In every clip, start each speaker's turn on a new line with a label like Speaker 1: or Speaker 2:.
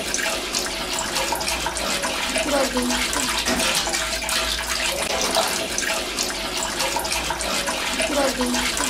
Speaker 1: Biraz değişti. Biraz değişti.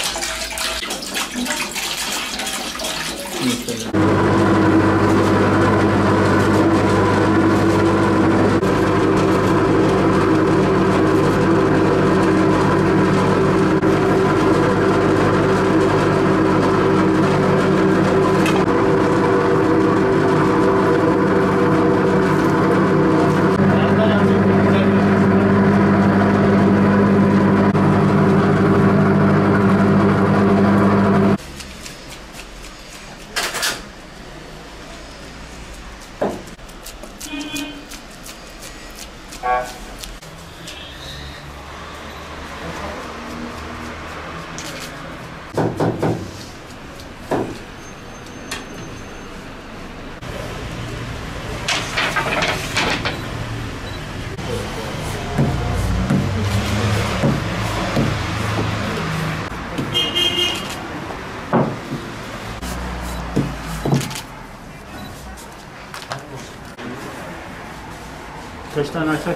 Speaker 2: Kaç tane açar?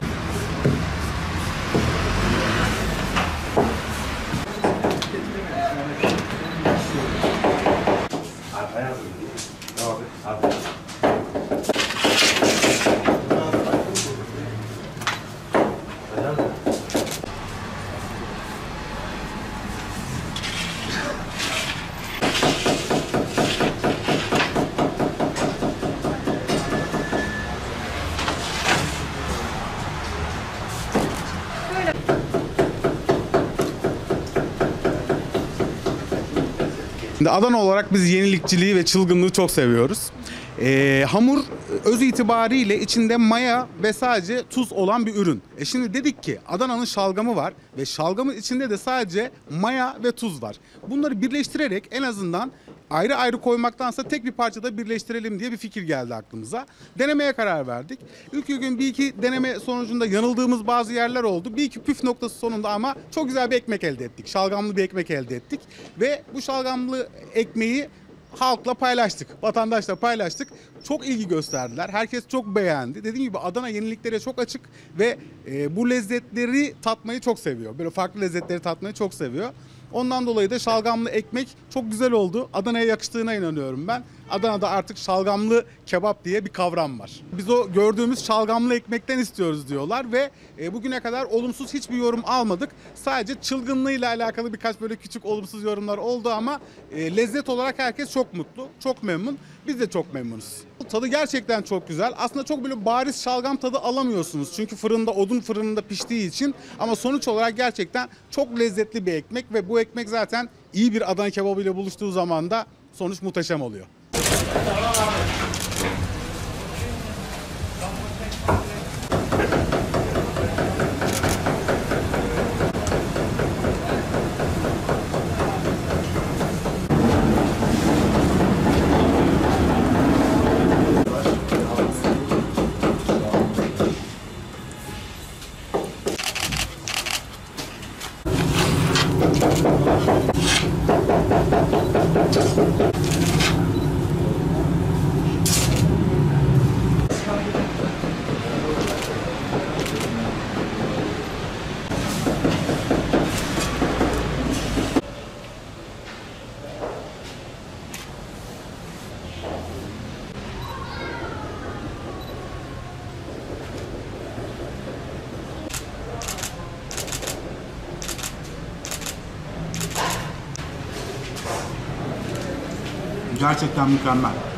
Speaker 3: Şimdi Adana olarak biz yenilikçiliği ve çılgınlığı çok seviyoruz. Hamur öz itibariyle içinde maya ve sadece tuz olan bir ürün. Şimdi dedik ki Adana'nın şalgamı var ve şalgamın içinde de sadece maya ve tuz var. Bunları birleştirerek en azından ayrı ayrı koymaktansa tek bir parçada birleştirelim diye bir fikir geldi aklımıza. Denemeye karar verdik. İlk gün bir iki deneme sonucunda yanıldığımız bazı yerler oldu. Bir iki püf noktası sonunda ama çok güzel bir ekmek elde ettik. Şalgamlı bir ekmek elde ettik. Ve bu şalgamlı ekmeği halkla paylaştık, vatandaşla paylaştık. Çok ilgi gösterdiler. Herkes çok beğendi. Dediğim gibi Adana yeniliklere çok açık ve bu lezzetleri tatmayı çok seviyor. Böyle farklı lezzetleri tatmayı çok seviyor. Ondan dolayı da şalgamlı ekmek çok güzel oldu. Adana'ya yakıştığına inanıyorum ben. Adana'da artık şalgamlı kebap diye bir kavram var. Biz o gördüğümüz şalgamlı ekmekten istiyoruz diyorlar ve bugüne kadar olumsuz hiçbir yorum almadık. Sadece çılgınlığıyla alakalı birkaç böyle küçük olumsuz yorumlar oldu ama lezzet olarak herkes çok mutlu, çok memnun. Biz de çok memnunuz. Tadı gerçekten çok güzel. Aslında çok böyle bariz şalgam tadı alamıyorsunuz. Çünkü fırında, odun fırınında piştiği için. Ama sonuç olarak gerçekten çok lezzetli bir ekmek ve bu ekmek zaten iyi bir Adana kebabı ile buluştuğu zaman da sonuç muhteşem oluyor. Gerçekten mükemmel.